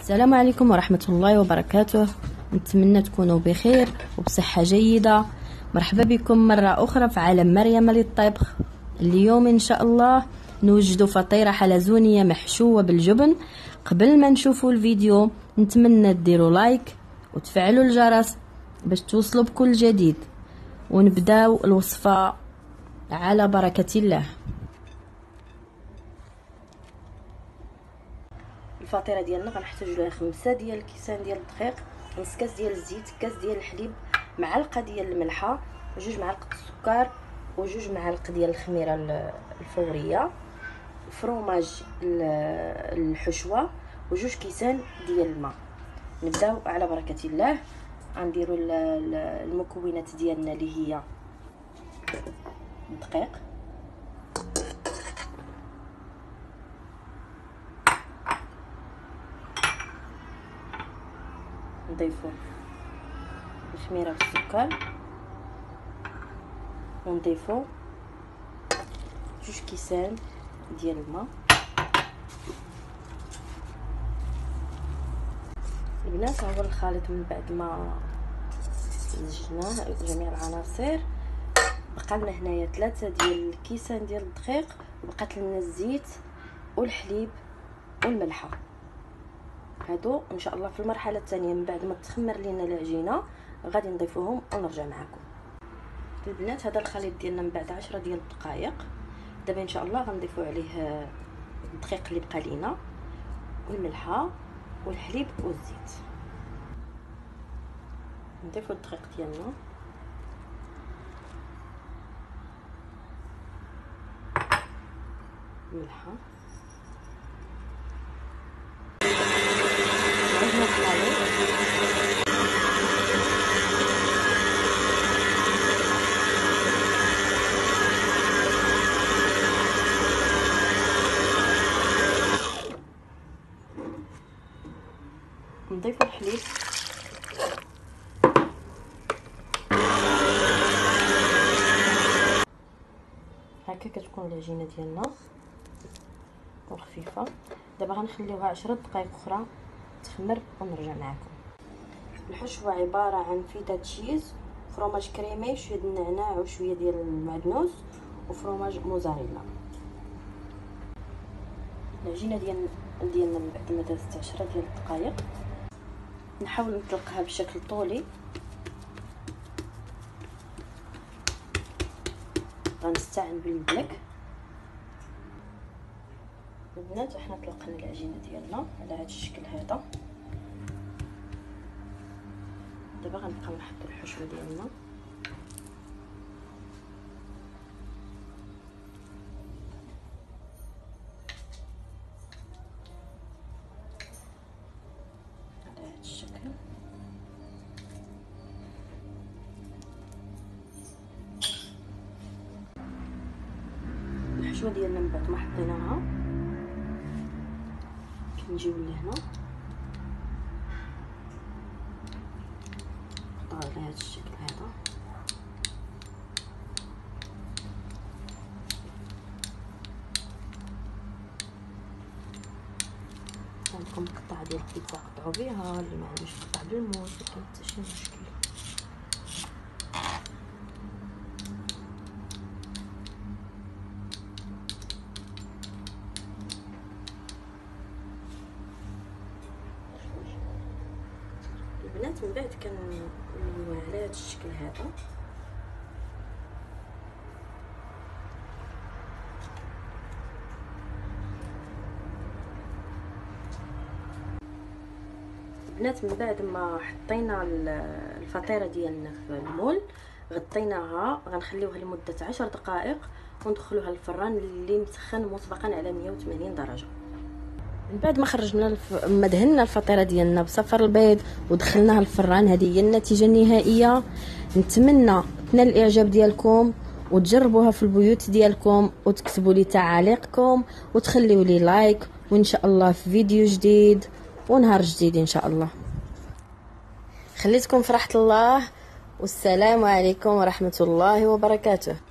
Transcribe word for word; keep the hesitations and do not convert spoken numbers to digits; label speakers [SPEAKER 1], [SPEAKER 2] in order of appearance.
[SPEAKER 1] السلام عليكم ورحمة الله وبركاته. نتمنى تكونوا بخير وبصحة جيدة. مرحبا بكم مرة أخرى في عالم مريم للطبخ. اليوم إن شاء الله نوجد فطيرة حلزونية محشوة بالجبن. قبل ما نشوفوا الفيديو نتمنى تديروا لايك وتفعلوا الجرس باش توصلوا بكل جديد، ونبداو الوصفة على بركة الله. الفطيره ديالنا غنحتاجوا لها خمسة ديال الكيسان ديال الدقيق، نص كاس ديال الزيت، كاس ديال الحليب، معلقه ديال الملحه، جوج معالق السكر، وجوج معالق ديال الخميره الفوريه، فروماج الحشوه، وجوج كيسان ديال الماء. نبداو على بركه الله. غنديروا المكونات ديالنا اللي هي الدقيق، نضيفو الخميره والسكر، ونضيفو جوج كيسان ديال الماء. البنات هو الخليط من بعد ما زجناه جميع العناصر بقى لنا هنايا ثلاثة ديال الكيسان ديال الدقيق، وبقات لنا الزيت والحليب والملحه. هادو ان شاء الله في المرحله الثانيه من بعد ما تخمر لينا العجينه غادي نضيفوهم ونرجع معكم. البنات هذا الخليط ديالنا من بعد عشرة ديال الدقائق. دابا ان شاء الله غنضيفو عليه الدقيق اللي بقى لينا والملحه والحليب والزيت. نضيفو الدقيق ديالنا، الملحه، نضيفو الحليب، هكا كتكون العجينه ديالنا وخفيفه. دابا غنخليوها عشرة دقائق اخرى تخمر ونرجع معكم. الحشوه عباره عن فيتا تشيز، فروماج كريمي، شويه ديال النعناع وشويه ديال المعدنوس، وفروماج موزاريلا. العجينه ديال ديالنا من بعد ما دازت عشرة ديال الدقائق نحاول نطلقها بشكل طولي. غنستعن بالبلك. البنات احنا طلقنا العجينه ديالنا على هذا الشكل هذا. دابا غنبقاو نحطوا الحشوه ديالنا، على هذا الشكل. الحشوه ديالنا من بعد ما حطيناها كنجيو لهنا نحطها على هذا الشكل هذا. عندكم قطع ديال البيتزا قطعوا بها، اللي ما عندوش قطع بالموس ما كاين حتى شي مشكل. البنات من بعد كنوليوها على هذا الشكل هذا. البنات من بعد ما حطينا الفطيره ديالنا في المول غطيناها، غنخليوها لمده عشر دقائق وندخلوها للفران اللي مسخن مسبقا على مية وثمانين درجه. من بعد ما خرجنا الف... ما دهنا الفطيره ديالنا بصفر البيض ودخلناها الفران، هذه هي النتيجه النهائيه. نتمنى تنال الاعجاب ديالكم وتجربوها في البيوت ديالكم، وتكتبوا لي تعاليقكم وتخليوا لي لايك، وان شاء الله في فيديو جديد ونهار جديد ان شاء الله. خليتكم في راحه الله، والسلام عليكم ورحمه الله وبركاته.